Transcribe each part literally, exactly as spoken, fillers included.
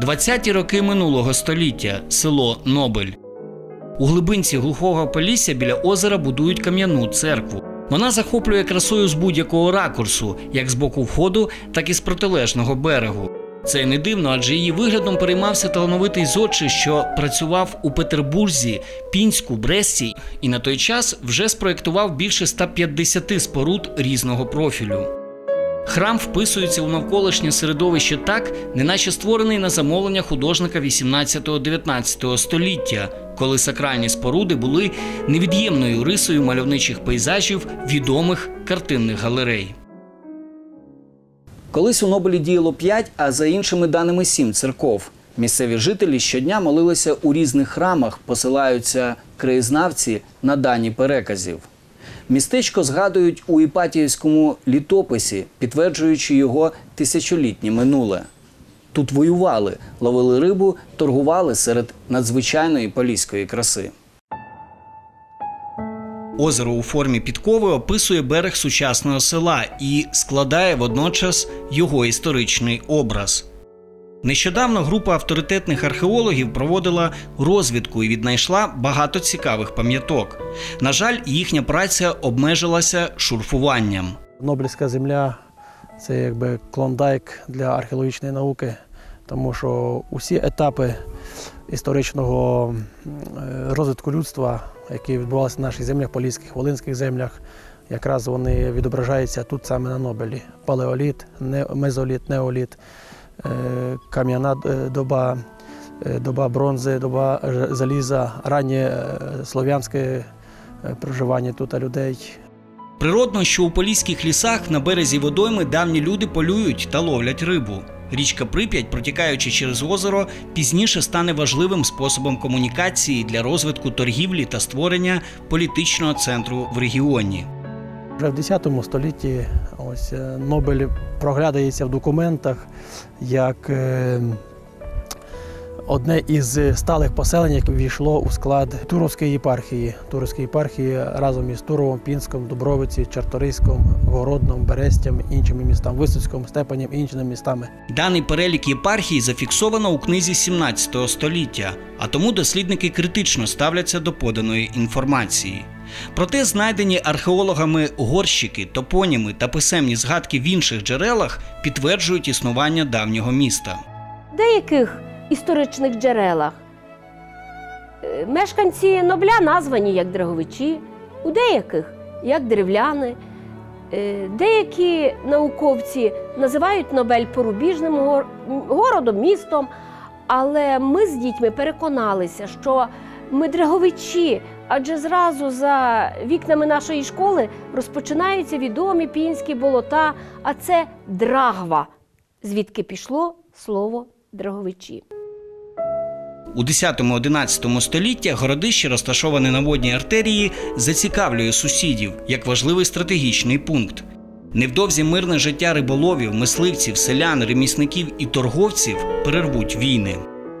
двадцяті роки минулого століття. Село Нобель. У глибинці глухого Полісся біля озера будують кам'яну церкву. Вона захоплює красою з будь-якого ракурсу, як з боку входу, так і з протилежного берегу. Це й не дивно, адже її виглядом переймався талановитий зодчий, що працював у Петербурзі, Пінську, Бресті і на той час вже спроєктував більше ста п'ятдесяти споруд різного профілю. Храм вписується у навколишнє середовище так, неначе створений на замовлення художника вісімнадцятого-дев'ятнадцятого століття, коли сакральні споруди були невід'ємною рисою мальовничих пейзажів відомих картинних галерей. Колись у Нобелі діяло п'ять, а за іншими даними сім церков. Місцеві жителі щодня молилися у різних храмах, посилаються краєзнавці на дані переказів. Містечко згадують у Іпатіївському літописі, підтверджуючи його тисячолітнє минуле. Тут воювали, ловили рибу, торгували серед надзвичайної поліської краси. Озеро у формі підкови описує берег сучасного села і складає водночас його історичний образ. Нещодавно група авторитетних археологів проводила розвідку і віднайшла багато цікавих пам'яток. На жаль, їхня праця обмежилася шурфуванням. Нобелівська земля – це якби клондайк для археологічної науки, тому що усі етапи історичного розвитку людства, які відбувалися на наших землях, поліських, волинських землях, якраз вони відображаються тут саме на Нобелі. Палеоліт, мезоліт, неоліт, кам'яна доба, доба бронзи, доба заліза, раннє слов'янське проживання тут людей. Природно, що у поліських лісах на березі водойми давні люди полюють та ловлять рибу. Річка Прип'ять, протікаючи через озеро, пізніше стане важливим способом комунікації для розвитку торгівлі та створення політичного центру в регіоні. Вже в десятому столітті ось Нобель проглядається в документах як одне із сталих поселень, яке ввійшло у склад Туровської єпархії. Туровської єпархії разом із Туровом, Пінськом, Дубровиці, Чарторийськом, Городном, Берестям, іншими містами, Висоцьком, Степанем і іншими містами. Даний перелік єпархій зафіксовано у книзі сімнадцятого століття, а тому дослідники критично ставляться до поданої інформації. Проте знайдені археологами горщики, топоніми та писемні згадки в інших джерелах підтверджують існування давнього міста. В деяких історичних джерелах мешканці Нобля названі як Драговичі, у деяких – як древляни. Деякі науковці називають Нобель порубіжним городом, містом, але ми з дітьми переконалися, що ми Драговичі, адже зразу за вікнами нашої школи розпочинаються відомі пінські болота, а це Драгва, звідки пішло слово Драговичі. У десятому-одинадцятому столітті городище, розташоване на водній артерії, зацікавлює сусідів як важливий стратегічний пункт. Невдовзі мирне життя риболовів, мисливців, селян, ремісників і торговців перервуть війни.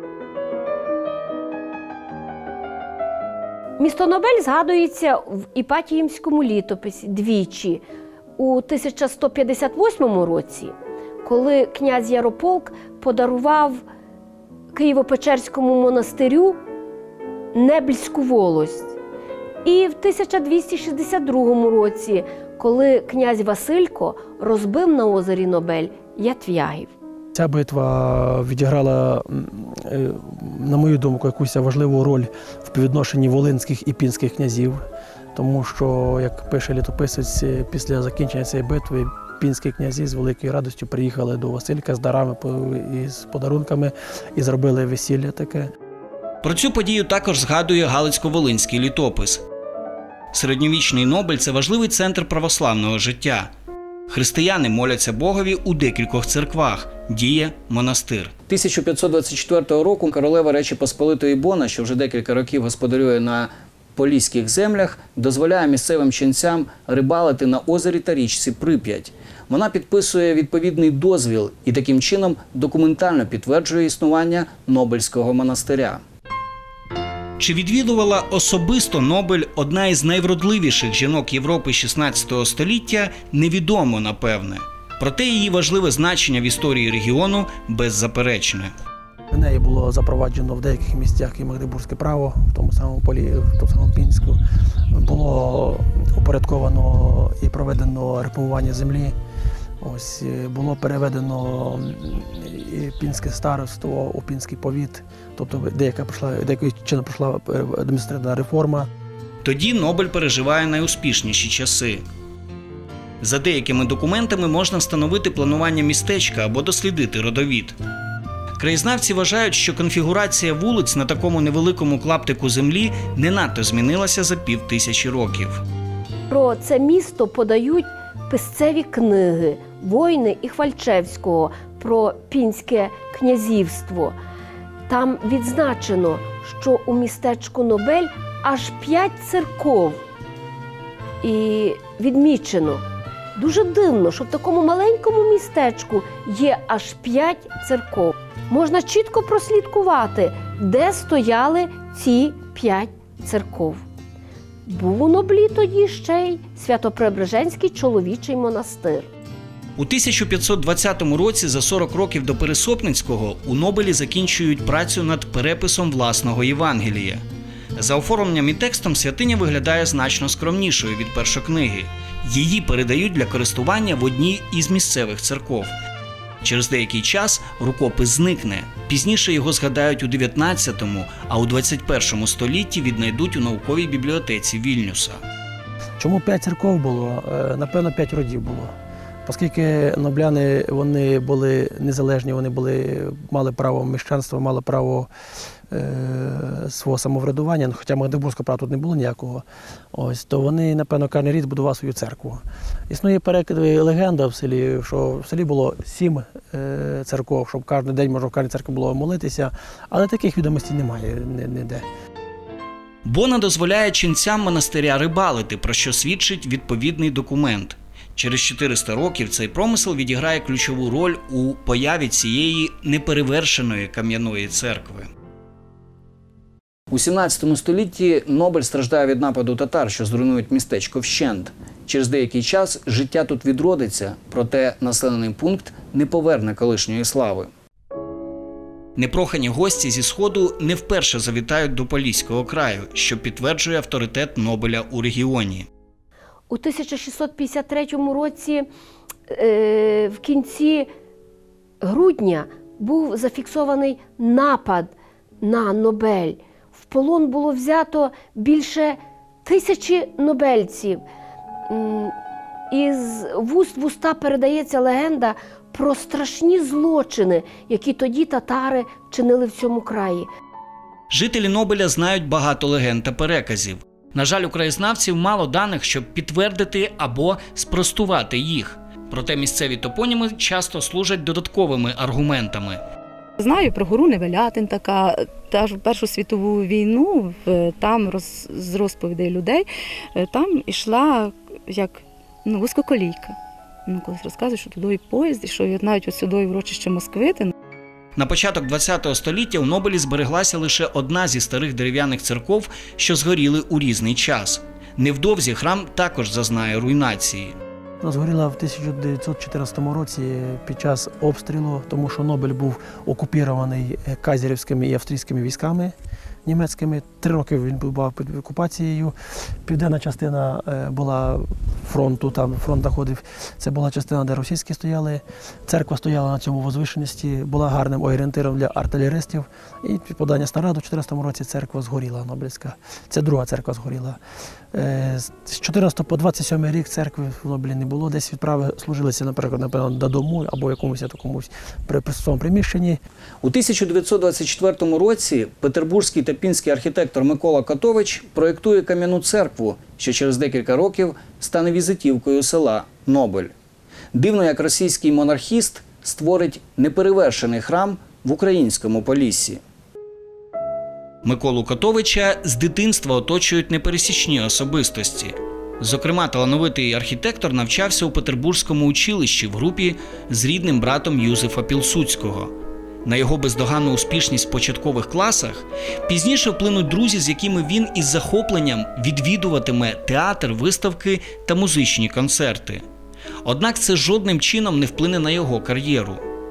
Місто Нобель згадується в Іпатіївському літописі двічі. У тисяча сто п'ятдесят восьмому році, коли князь Ярополк подарував Києво-Печерському монастирю Небельську волость. І в тисяча двісті шістдесят другому році, коли князь Василько розбив на озері Нобель ятвягів. Ця битва відіграла, на мою думку, якусь важливу роль в співвідношенні волинських і пінських князів, тому що, як пише літописець, після закінчення цієї битви пінські князі з великою радістю приїхали до Василька з дарами і з подарунками і зробили весілля таке. Про цю подію також згадує Галицько-Волинський літопис. Середньовічний Нобель – це важливий центр православного життя. Християни моляться Богові у декількох церквах, діє монастир. тисяча п'ятсот двадцять четвертого року королева Речі Посполитої Бона, що вже декілька років господарює на поліських землях, дозволяє місцевим ченцям рибалити на озері та річці Прип'ять. Вона підписує відповідний дозвіл і таким чином документально підтверджує існування Нобельського монастиря. Чи відвідувала особисто Нобель одна із найвродливіших жінок Європи шістнадцятого століття, невідомо, напевне. Проте її важливе значення в історії регіону беззаперечне. В неї було запроваджено в деяких місцях і магдебурзьке право, в тому самому полі, в тому самому Пінську. Було упорядковано і проведено реформування землі. Ось, було переведено і Пінське староство у Пінський повіт, тобто деяка пройшла, деякою чином пройшла адміністративна реформа. Тоді Нобель переживає найуспішніші часи. За деякими документами можна встановити планування містечка або дослідити родовід. Краєзнавці вважають, що конфігурація вулиць на такому невеликому клаптику землі не надто змінилася за півтисячі років. Про це місто подають писцеві книги Войни і Хвальчевського про Пінське князівство. Там відзначено, що у містечку Нобель аж п'ять церков. І відмічено, дуже дивно, що в такому маленькому містечку є аж п'ять церков. Можна чітко прослідкувати, де стояли ці п'ять церков. Був у Ноблі тоді ще й Свято-Преображенський чоловічий монастир. У тисяча п'ятсот двадцятому році, за сорок років до Пересопницького, у Нобелі закінчують працю над переписом власного Євангелія. За оформленням і текстом святиня виглядає значно скромнішою від першокниги. Її передають для користування в одній із місцевих церков. Через деякий час рукопис зникне. Пізніше його згадають у дев'ятнадцятому, а у двадцять першому столітті віднайдуть у науковій бібліотеці Вільнюса. Чому п'ять церков було? Напевно, п'ять родів було. Оскільки нобляни вони були незалежні, вони були, мали право міщанства, мали право е, свого самоврядування, хоча магдебурзького права тут не було ніякого, ось, то вони, напевно, кожен рід будував свою церкву. Існує переклад, легенда в селі, що в селі було сім е, церков, щоб кожен день, може, в кожній церкві було молитися, але таких відомостей немає ніде. Бона дозволяє ченцям монастиря рибалити, про що свідчить відповідний документ. Через чотириста років цей промисел відіграє ключову роль у появі цієї неперевершеної кам'яної церкви. У сімнадцятому столітті Нобель страждає від нападу татар, що зруйнують містечко вщент. Через деякий час життя тут відродиться, проте населений пункт не поверне колишньої слави. Непрохані гості зі Сходу не вперше завітають до Поліського краю, що підтверджує авторитет Нобеля у регіоні. У тисяча шістсот п'ятдесят третьому році, е, в кінці грудня, був зафіксований напад на Нобель. В полон було взято більше тисячі нобельців. Із вуст в уста передається легенда про страшні злочини, які тоді татари чинили в цьому краї. Жителі Нобеля знають багато легенд та переказів. На жаль, у краєзнавців мало даних, щоб підтвердити або спростувати їх. Проте місцеві топоніми часто служать додатковими аргументами. Знаю про гору Невелятин, така, та ж Першу світову війну, там роз, з розповідей людей, там йшла як ну, вузькоколійка. Ну, колись розказують, що туди поїзд, і що навіть ось сюди урочище Москвити. На початок ХХ століття у Нобелі збереглася лише одна зі старих дерев'яних церков, що згоріли у різний час. Невдовзі храм також зазнає руйнації. Вона згоріла в тисяча дев'ятсот чотирнадцятому році під час обстрілу, тому що Нобель був окупований кайзерівськими і австрійськими військами німецькими. Три роки він був під окупацією. Південна частина була фронту, там фронт знаходив. Це була частина, де російські стояли. Церква стояла на цьому возвишеності, була гарним орієнтиром для артилеристів. І під подання снаряду в чотирнадцятому році церква згоріла, Нобельська. Це друга церква згоріла. З чотирнадцятого по двадцять сьомий рік церкви в Нобелі не було. Десь відправи служилися, наприклад, напевно, додому або якомусь такомусь пристосовому приміщенні. У тисяча дев'ятсот двадцять четвертому році петербурзький та пінський архітектор Микола Котович проєктує кам'яну церкву, що через декілька років стане візитівкою села Нобель. Дивно, як російський монархіст створить неперевершений храм в українському Поліссі. Миколу Котовича з дитинства оточують непересічні особистості. Зокрема, талановитий архітектор навчався у Петербурзькому училищі в групі з рідним братом Юзефа Пілсудського. На його бездоганну успішність в початкових класах пізніше вплинуть друзі, з якими він із захопленням відвідуватиме театр, виставки та музичні концерти. Однак це жодним чином не вплине на його кар'єру.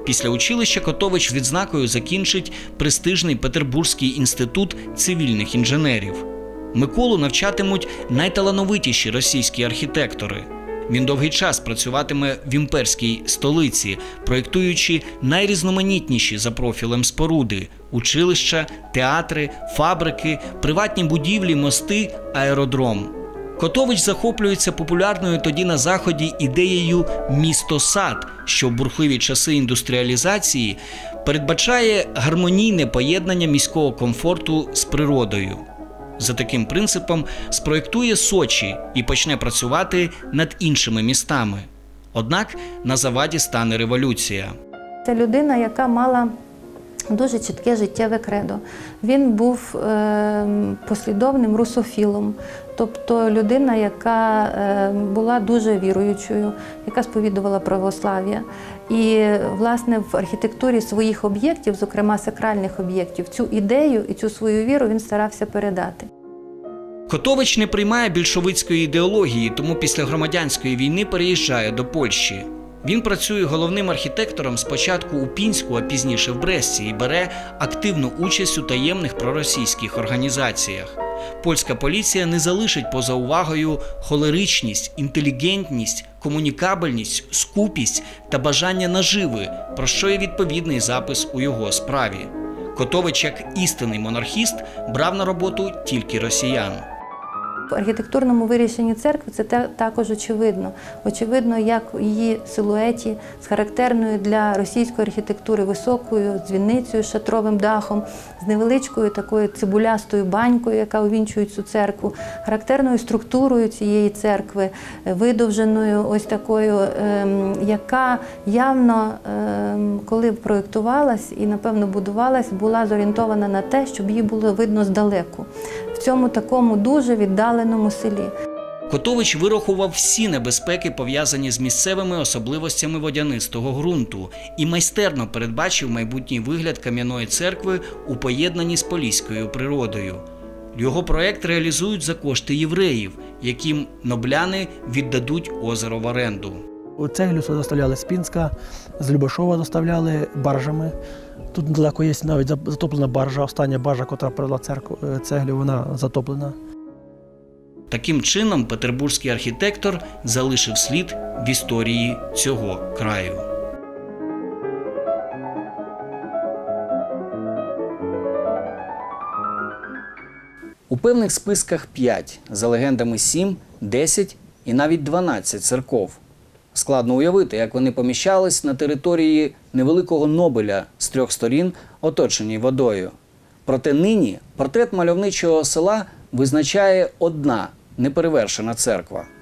Після училища Котович відзнакою закінчить престижний Петербурзький інститут цивільних інженерів. Миколу навчатимуть найталановитіші російські архітектори. Він довгий час працюватиме в імперській столиці, проєктуючи найрізноманітніші за профілем споруди – училища, театри, фабрики, приватні будівлі, мости, аеродром. Котович захоплюється популярною тоді на Заході ідеєю «місто-сад», що в бурхливі часи індустріалізації передбачає гармонійне поєднання міського комфорту з природою. За таким принципом спроєктує Сочі і почне працювати над іншими містами. Однак на заваді стане революція. Це людина, яка мала дуже чітке життєве кредо. Він був е, послідовним русофілом, тобто людина, яка е, була дуже віруючою, яка сповідувала православ'я. І, власне, в архітектурі своїх об'єктів, зокрема сакральних об'єктів, цю ідею і цю свою віру він старався передати. Котович не приймає більшовицької ідеології, тому після громадянської війни переїжджає до Польщі. Він працює головним архітектором спочатку у Пінську, а пізніше в Бресті і бере активну участь у таємних проросійських організаціях. Польська поліція не залишить поза увагою холеричність, інтелігентність, комунікабельність, скупість та бажання наживи, про що є відповідний запис у його справі. Котович, як істинний монархіст, брав на роботу тільки росіян. В архітектурному вирішенні церкви це також очевидно. Очевидно, як в її силуеті з характерною для російської архітектури високою дзвіницею з шатровим дахом, з невеличкою такою цибулястою банькою, яка увінчує цю церкву, характерною структурою цієї церкви, видовженою ось такою, яка явно, коли проєктувалась і, напевно, будувалась, була зорієнтована на те, щоб її було видно здалеку. В цьому такому дуже віддаленому селі. Котович вирахував всі небезпеки, пов'язані з місцевими особливостями водянистого ґрунту, і майстерно передбачив майбутній вигляд кам'яної церкви у поєднанні з поліською природою. Його проєкт реалізують за кошти євреїв, яким нобляни віддадуть озеро в оренду. У цеглю сюди доставляли з Пінська, з Любашова доставляли баржами. Тут недалеко є навіть затоплена баржа, остання баржа, яка привела цеглю, вона затоплена. Таким чином, петербурзький архітектор залишив слід в історії цього краю. У певних списках п'ять, за легендами сім, десять і навіть дванадцять церков. Складно уявити, як вони поміщались на території невеликого Нобеля з трьох сторін, оточеній водою. Проте нині портрет мальовничого села визначає одна неперевершена церква.